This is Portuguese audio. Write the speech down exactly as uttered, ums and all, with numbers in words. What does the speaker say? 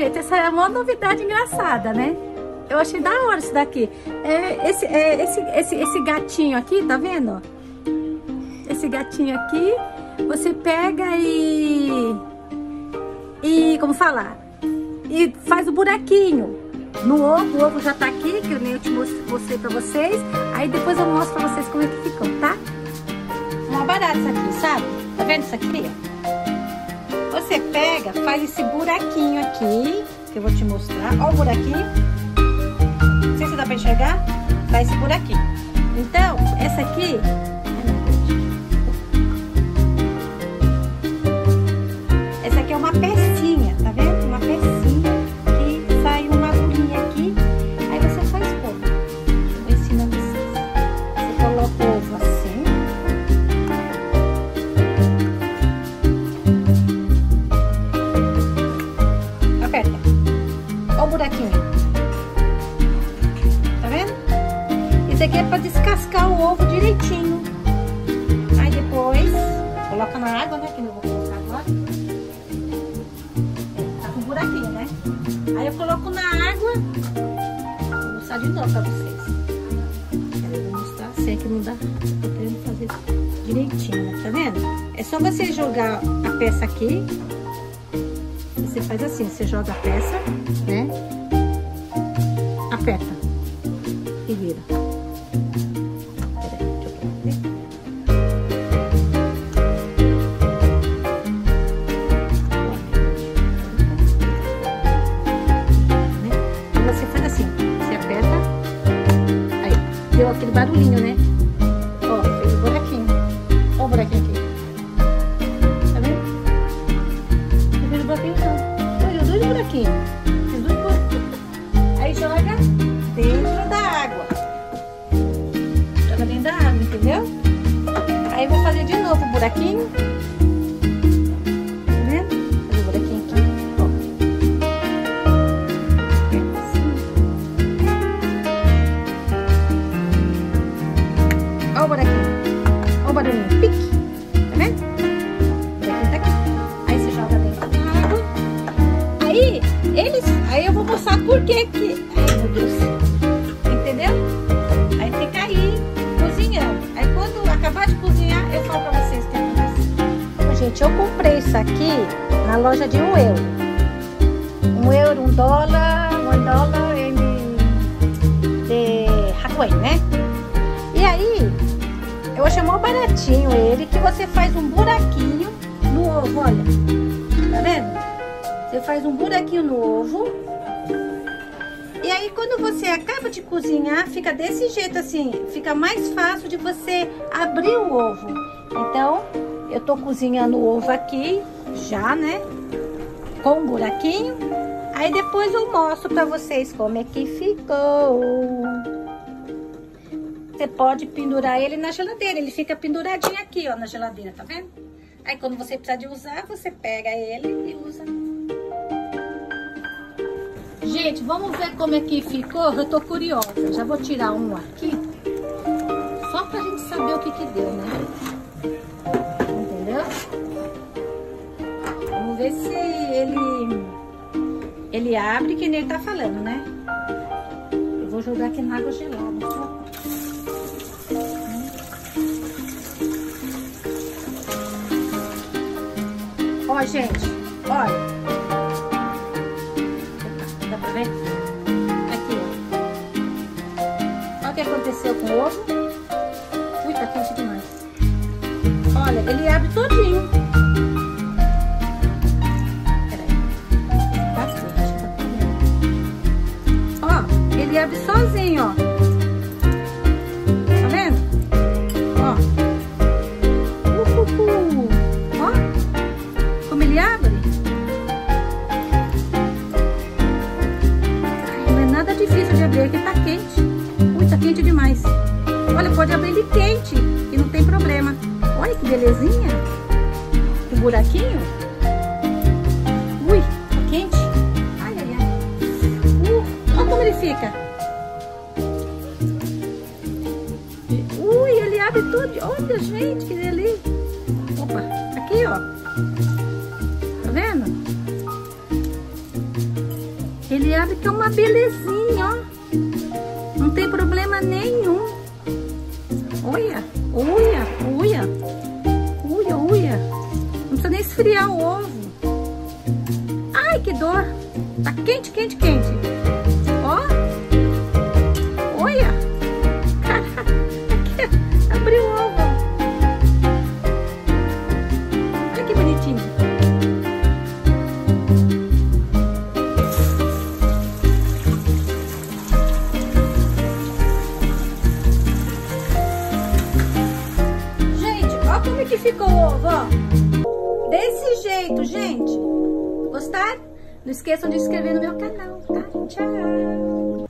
gente, essa é uma novidade engraçada, né? Eu achei da hora isso daqui. É, esse, é, esse, esse, esse gatinho aqui, tá vendo? Esse gatinho aqui, você pega e... E, como falar? E faz o buraquinho no ovo. O ovo já tá aqui, que eu nem eu te mostrei pra vocês. Aí depois eu mostro pra vocês como é que ficou, tá? Uma barata isso aqui, sabe? Tá vendo isso aqui, ó? Você pega, faz esse buraquinho aqui, que eu vou te mostrar. Ó o buraquinho. Não sei se dá pra enxergar. Faz esse buraquinho. Então, essa aqui... Essa aqui é uma pecinha, tá vendo? Uma pecinha que sai uma agulhinha aqui. Aí você faz como? Eu vou ensinar vocês. Você coloca o ovo assim. Aperta. Olha o buraquinho. Tá vendo? Isso aqui é pra descascar o ovo direitinho. Aí depois, coloca na água, né? Que eu vou colocar agora. Tá com um buraquinho, né? Aí eu coloco na água. Vou mostrar de novo pra vocês. Eu vou mostrar assim, que não dá. Tô querendo fazer direitinho, tá vendo? É só você jogar a peça aqui. Você faz assim, você joga a peça, né? Aperta e vira. Peraí, deixa eu ver. E você faz assim, você aperta, aí deu aquele barulhinho, né? Ó, fez o buraquinho. Ó o buraquinho aqui. Tá vendo? Não fez o buraquinho não. Olha, dois buraquinhos. Fiz dois buraquinhos. Aí joga dentro da água. Joga dentro da água, entendeu? Aí eu vou fazer de novo o buraquinho. Tá vendo? Fazer o buraquinho aqui. Ó. Assim. Ó o buraquinho. Ó o barulhinho. Pique. Tá vendo? O buraquinho tá aqui. Aí você joga dentro da água. Aí, eles... Aí eu vou mostrar por que que... Ai, meu Deus. Entendeu? Aí fica aí, cozinhando. Aí quando acabar de cozinhar, eu falo pra vocês o que acontece. Gente, eu comprei isso aqui na loja de um euro. Um euro, um dólar, um dólar em... de Hawaii, né? E aí, eu achei mó baratinho ele, que você faz um buraquinho no ovo, olha. Tá vendo? Você faz um buraquinho no ovo. E aí, quando você acaba de cozinhar, fica desse jeito assim. Fica mais fácil de você abrir o ovo. Então, eu tô cozinhando o ovo aqui, já, né? Com um buraquinho. Aí, depois eu mostro pra vocês como é que ficou. Você pode pendurar ele na geladeira. Ele fica penduradinho aqui, ó, na geladeira, tá vendo? Aí, quando você precisar de usar, você pega ele e usa. Gente, vamos ver como é que ficou. Eu tô curiosa. Já vou tirar um aqui. Só pra gente saber o que que deu, né? Entendeu? Vamos ver se ele... Ele abre, que nem ele tá falando, né? Eu vou jogar aqui na água gelada. Ó, gente. Olha. Aqui, ó. Olha o que aconteceu com o ovo. Ui, tá quente demais. Olha, ele abre todinho. Peraí. Bastante, tá vendo? Ó, ele abre sozinho, ó. Tá vendo? Ó. Uhuhu. Ó. Como ele abre. Difícil de abrir, aqui tá quente. Ui, tá quente demais. Olha, pode abrir ele quente e não tem problema. Olha que belezinha. O buraquinho. Ui, tá quente. Ai, ai, ai. Uh, olha como ele fica. Ui, ele abre tudo. Olha, gente, que delícia. Opa, aqui, ó. Tá vendo? abre que é uma belezinha, ó. Não tem problema nenhum. Olha, olha, olha. Olha, olha. Não precisa nem esfriar o ovo. Ai, que dor. Tá quente, quente, quente. Ó. Olha. Aqui, abriu o ovo. Olha que bonitinho. Gente, olha como é que ficou o ovo, ó. Desse jeito, gente. Gostaram? Não esqueçam de se inscrever no meu canal, tá? Tchau!